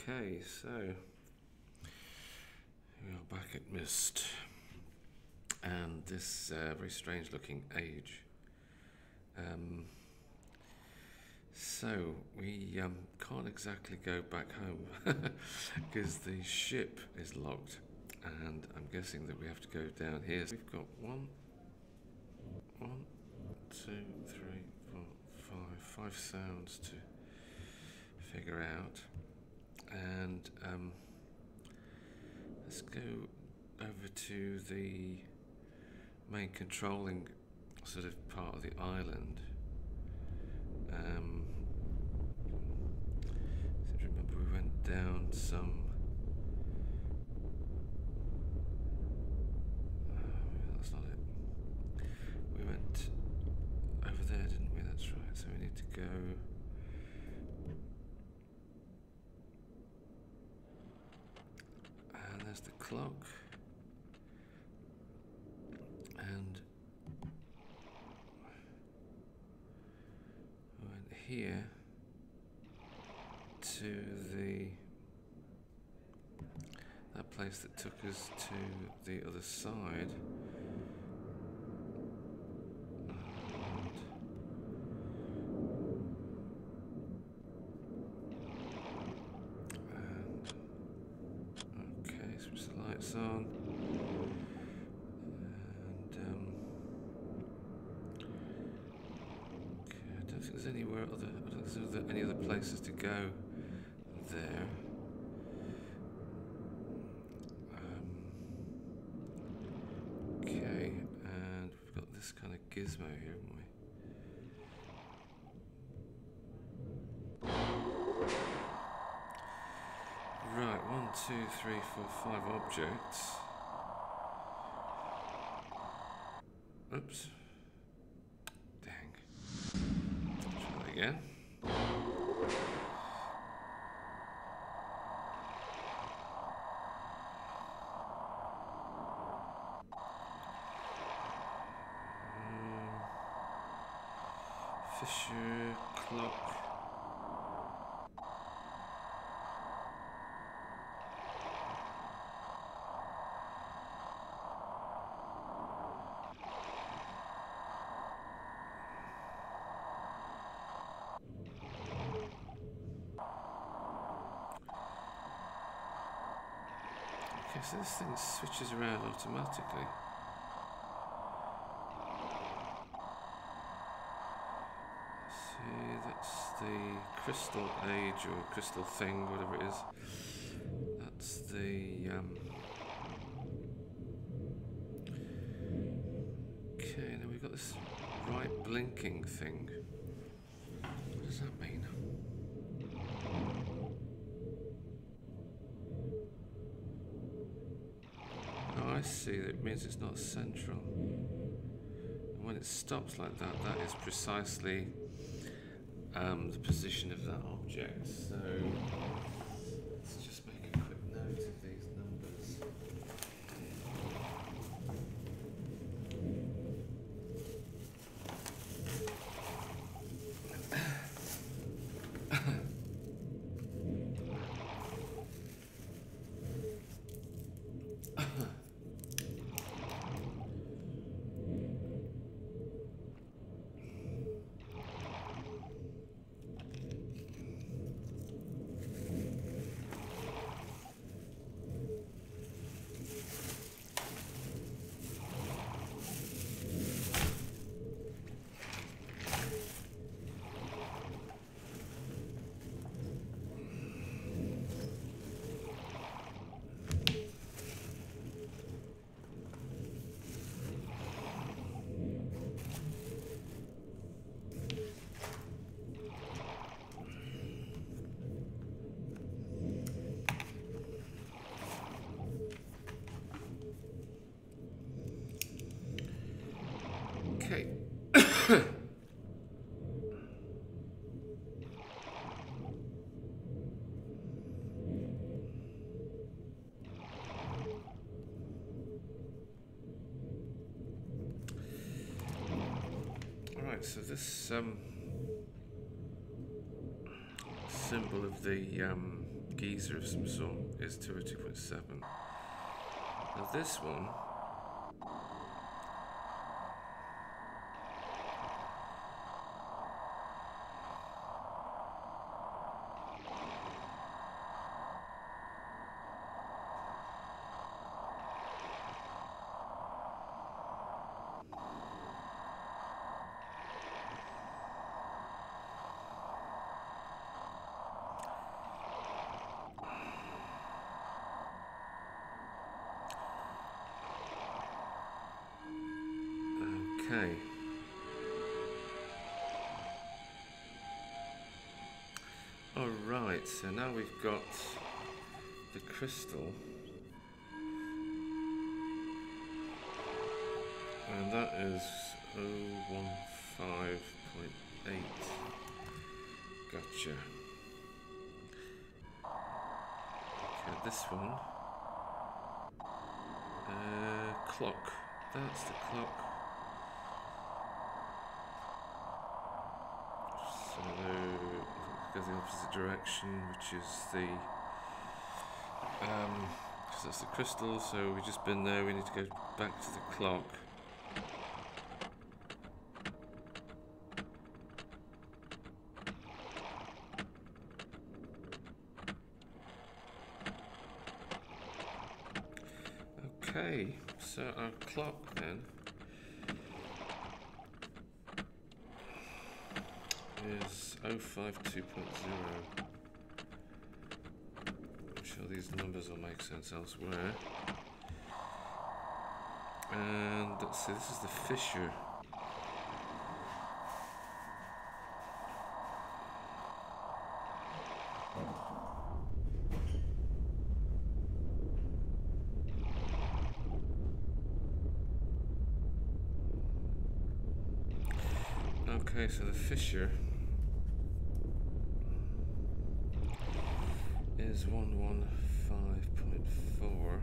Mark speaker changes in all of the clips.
Speaker 1: Okay, so we are back at Myst, and this very strange looking age. So we can't exactly go back home because the ship is locked, and I'm guessing that we have to go down here. So we've got one, two, three, four, five sounds to figure out, and let's go over to the main controlling sort of part of the island. Seem to remember we went down some. That's not it. We went over there, didn't we? That's right. So we need to go. And there's the clock. And we went here to that place that took us to the other side. Okay, switch the lights on. I don't think there's anywhere other. I don't think there's any other places to go there. Okay, and we've got this kind of gizmo here, haven't we? Right, 1, 2, 3, 4, 5 objects. Oops. Dang. Try that again. Fisher, clock. Okay, so this thing switches around automatically. See, that's the crystal age or crystal thing, whatever it is. That's the okay, then we've got this right blinking thing. What does that mean? Oh, I see. It means it's not central. And when it stops like that, that is precisely the position of that object. So let's just make a quick note of these numbers. Okay. All right, so this symbol of the geyser of some sort is 202.7. Now this one, okay. Alright, so now we've got the crystal, and that is 015.8. Gotcha. Okay, this one, clock, that's the clock. So go the opposite direction, which is the because that's the crystal. So we've just been there. We need to go back to the clock. Okay, so our clock then is 052.0. I'm sure these numbers will make sense elsewhere. And let's see, this is the fissure. Okay, so the fissure is 115.4.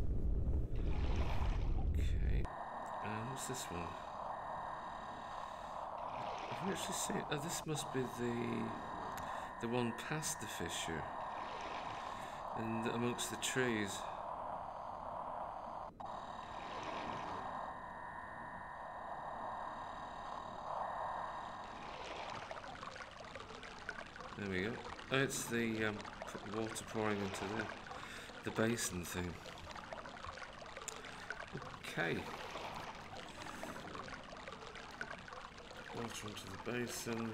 Speaker 1: Okay, and what's this one? Have we actually seen? Oh, this must be the one past the fissure, and amongst the trees. There we go. Oh, it's the water pouring into the basin thing. Okay. Water into the basin.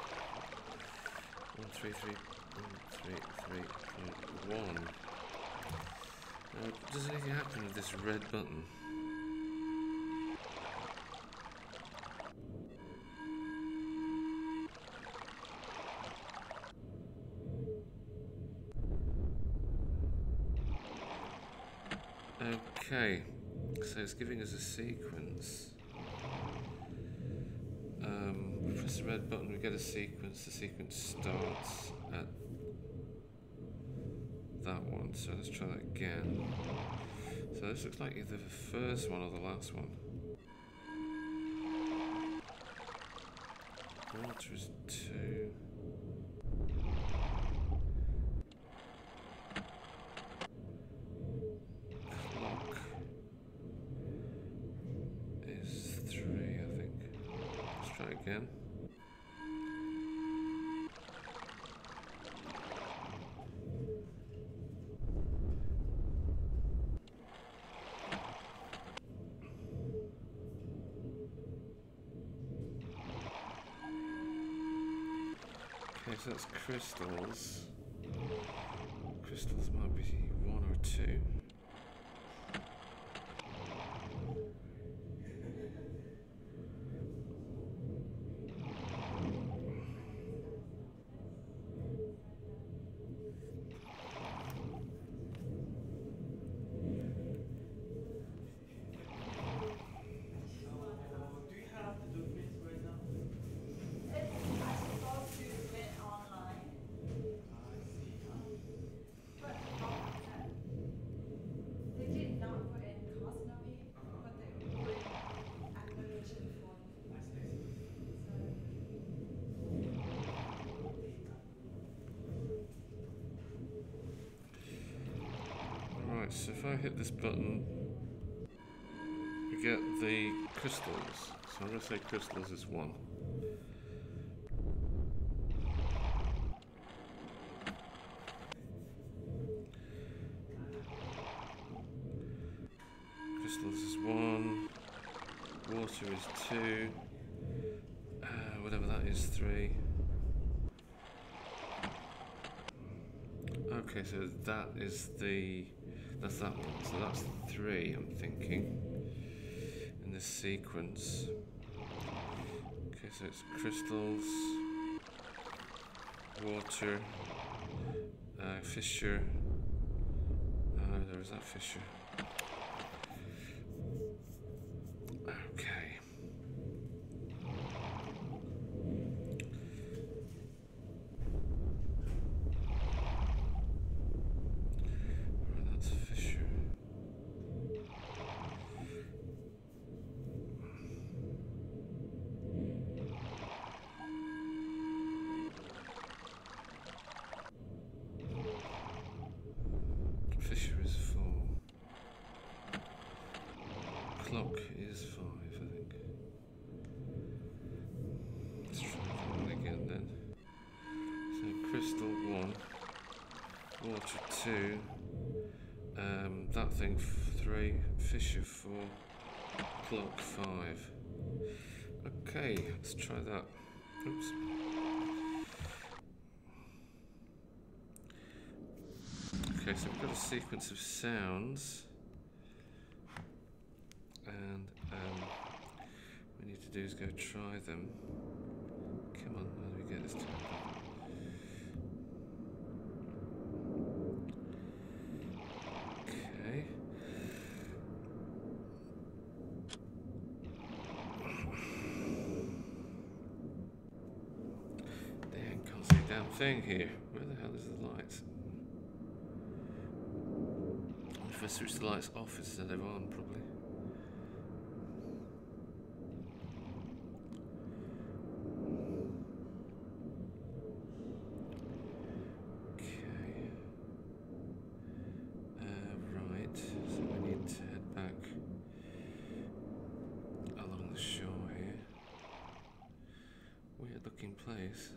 Speaker 1: 133.1. Now, does anything happen with this red button? Okay, so it's giving us a sequence. We press the red button, we get a sequence. The sequence starts at that one, so let's try that again. So this looks like either the first one or the last one. Water is 2. Clock is 3, I think. Let's try again. Okay, so that's crystals. Crystals might be 1 or 2. Right, so if I hit this button, we get the crystals. So I'm going to say crystals is 1. Crystals is 1. Water is 2. Whatever that is, 3. Okay, so that's that one. So that's 3, I'm thinking, in this sequence. Okay, so it's crystals, water, fissure. There was that fissure. Okay. Right, that's fissure. Fissure is 4. Clock is 5, I think. Let's try that one again then. So crystal 1, water 2, that thing 3, fissure 4, clock 5. Okay, let's try that. Oops. Okay, so we've got a sequence of sounds, and what we need to do is go try them. Come on, how do we get this to happen? Okay. Damn, can't see a damn thing here. Where the hell is the light? If I switch the lights off instead of on, probably. Okay. Right, so we need to head back along the shore here. Weird looking place.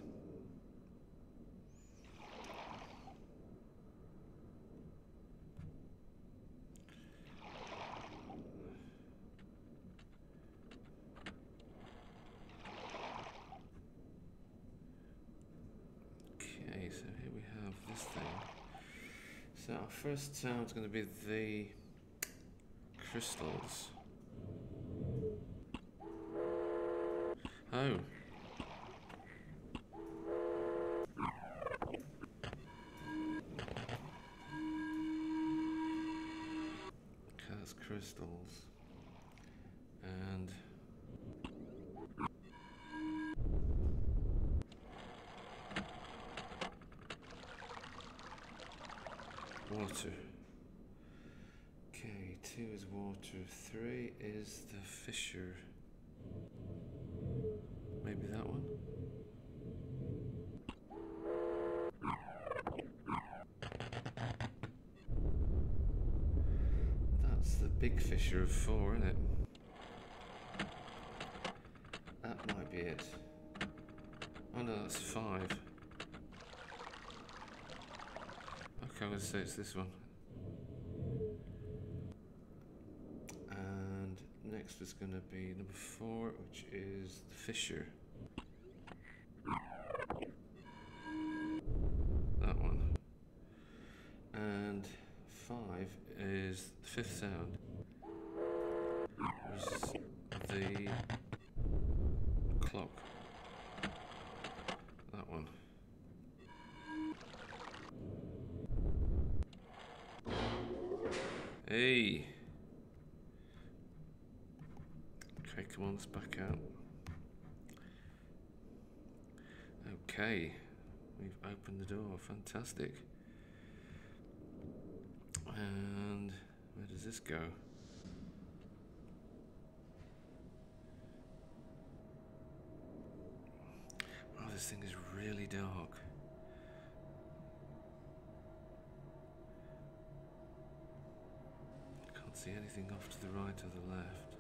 Speaker 1: Okay, so here we have this thing. So our first sound is going to be the crystals. Oh. Okay, that's crystals. And water. Okay, 2 is water, 3 is the fissure. Maybe that one? That's the big fissure of 4, isn't it? That might be it. Oh no, that's 5. Okay, I'm going to say it's this one. And next is going to be number 4, which is the fissure. That one. And 5 is the 5th sound, which is the clock. That one. Hey! Okay, come on, let's back out. Okay, we've opened the door, fantastic. And where does this go? Wow, this thing is really dark. see anything off to the right or the left.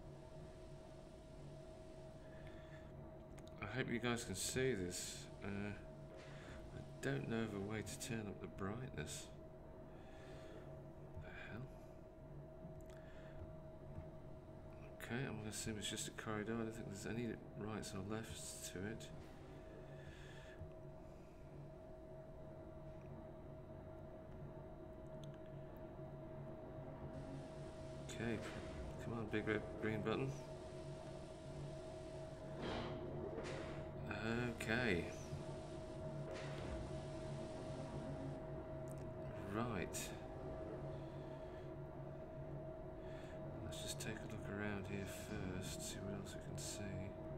Speaker 1: I hope you guys can see this. I don't know of a way to turn up the brightness. What the hell? Okay, I'm going to assume it's just a corridor. I don't think there's any rights or lefts to it. Okay, come on, big red green button. Okay. Right. Let's just take a look around here first, see what else we can see.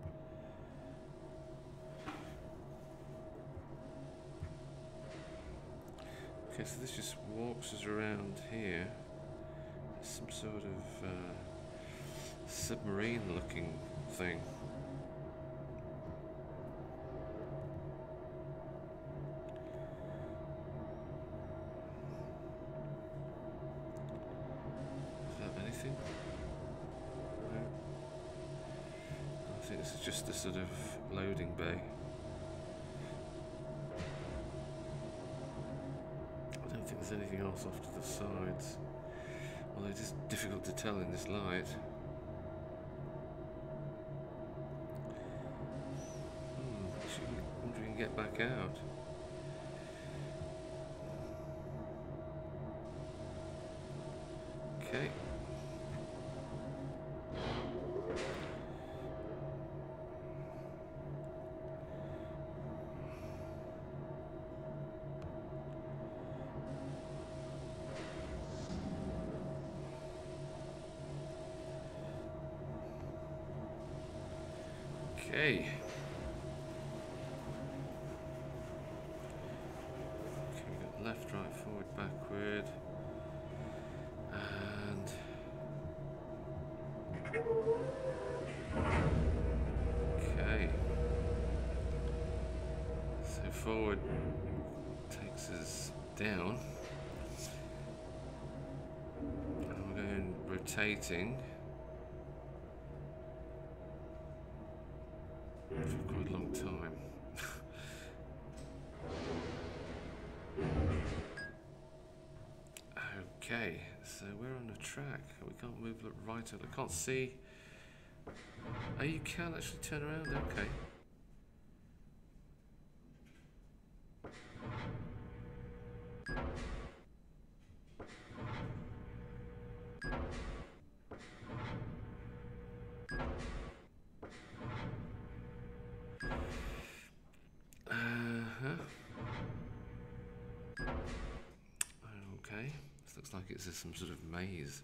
Speaker 1: Okay, so this just walks us around here. There's some sort of submarine looking thing. I think this is just a sort of loading bay. I don't think there's anything else off to the sides, although it is difficult to tell in this light. I wonder if we can get back out. Okay. Okay. Okay, we've got left, right, forward, backward, and okay. So forward takes us down, and we're going rotating for quite a long time. Okay, so we're on a track. We can't move right. I can't see. Oh, you can actually turn around. Okay. Okay, this looks like it's some sort of maze.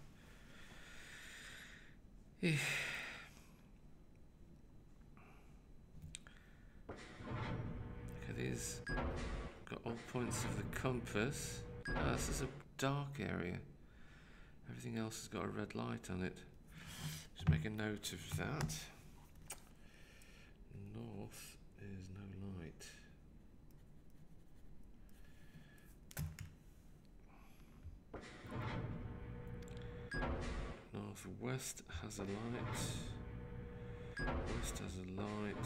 Speaker 1: Okay, these got all points of the compass. This is a dark area. Everything else has got a red light on it. Just make a note of that. North is no light. Northwest has a light. West has a light.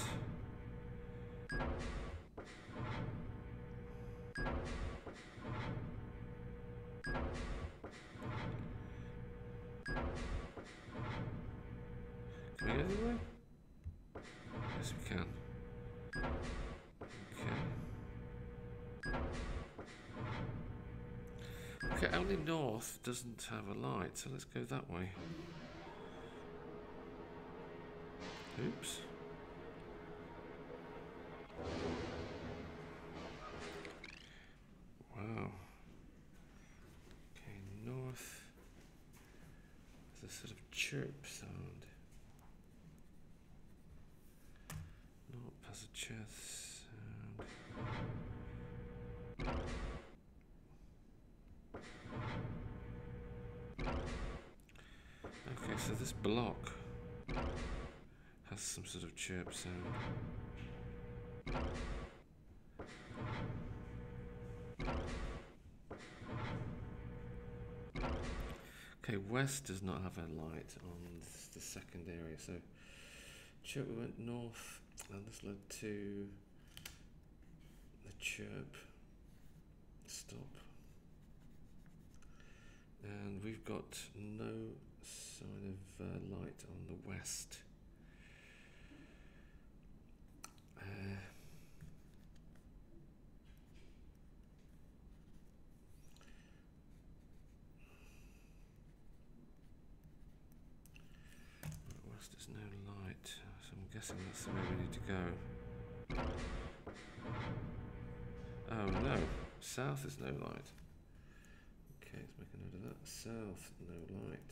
Speaker 1: Can we go the other way? Yes, we can. Okay, only north doesn't have a light, so let's go that way. Oops. Wow. Okay, north. There's a sort of chirp sound. North has a chest sound. Okay, so this block has some sort of chirp sound. Okay, west does not have a light on the second area, so chirp, we went north, and this led to the chirp stop. And we've got no sign of light on the west. West there's no light, so I'm guessing that's the way we need to go. Oh no, south is no light. Okay, let's make a note of that. South, no light.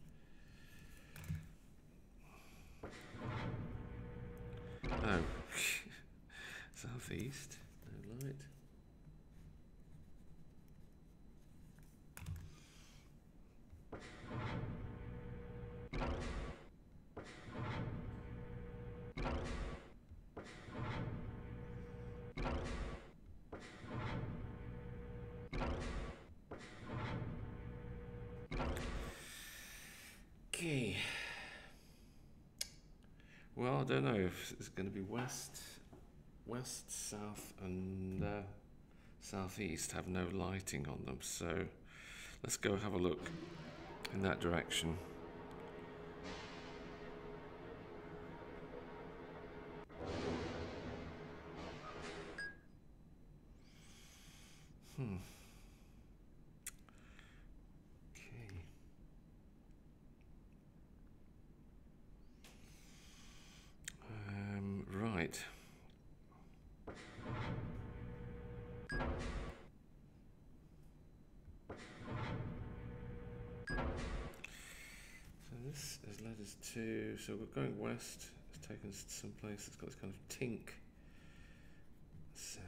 Speaker 1: Oh, southeast, no light. Okay. Well, I don't know if it's going to be west, south, and southeast have no lighting on them. So let's go have a look in that direction. Okay. Right. So this has led us to, so we're going west, it's taken us to some place that's got this kind of tink sound.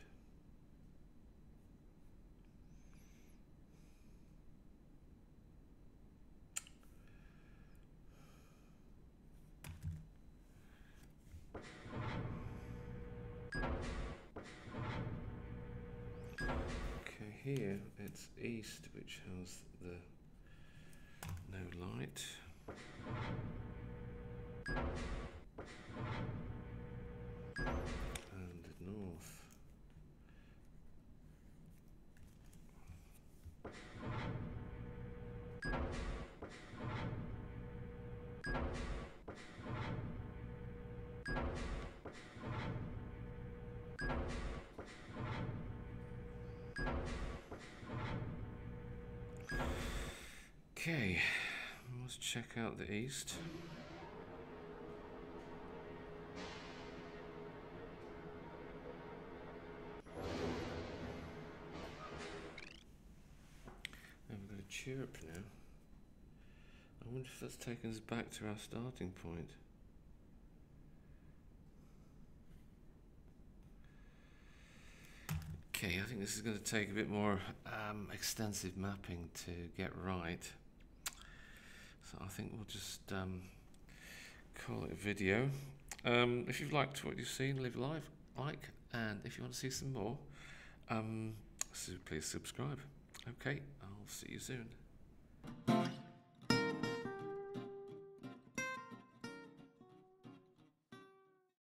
Speaker 1: Okay, here it's east, which has the no light. And north. Okay, let's check out the east. And we've got a chirp now. I wonder if that's taken us back to our starting point. Okay, I think this is going to take a bit more extensive mapping to get right. So I think we'll just call it a video. If you've liked what you've seen, leave a like, and if you want to see some more, please subscribe. Okay, I'll see you soon.